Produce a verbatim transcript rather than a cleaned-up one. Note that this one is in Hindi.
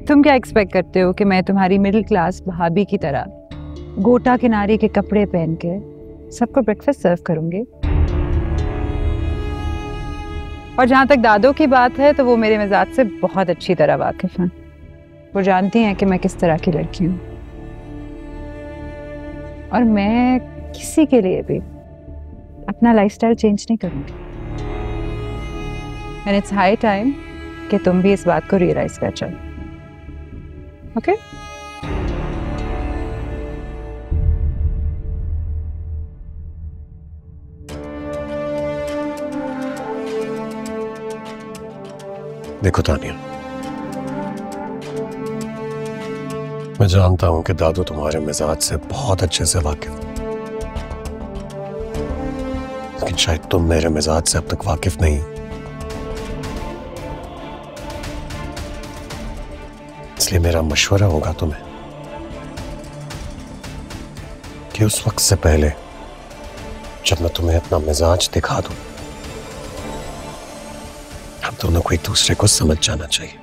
तुम क्या एक्सपेक्ट करते हो कि मैं तुम्हारी मिडिल क्लास भाभी की तरह गोटा किनारे के कपड़े पहन के सबको ब्रेकफास्ट सर्व करूंगी? और जहां तक दादो की बात है तो वो मेरे मिजाज से बहुत अच्छी तरह वाकिफ हैं। वो जानती हैं कि मैं किस तरह की लड़की हूँ और मैं किसी के लिए भी अपना लाइफस्टाइल चेंज नहीं करूंगी। एंड इट्स हाई टाइम कि तुम भी इस बात को रियलाइज कर जाओ। ओके? देखो तानिया, मैं जानता हूं कि दादू तुम्हारे मिजाज से बहुत अच्छे से वाकिफ, लेकिन शायद तुम मेरे मिजाज से अब तक वाकिफ नहीं। इसलिए मेरा मशवरा होगा तुम्हें कि उस वक्त से पहले जब मैं तुम्हें अपना मिजाज दिखा दूं, हम दोनों को एक दूसरे को समझ जाना चाहिए।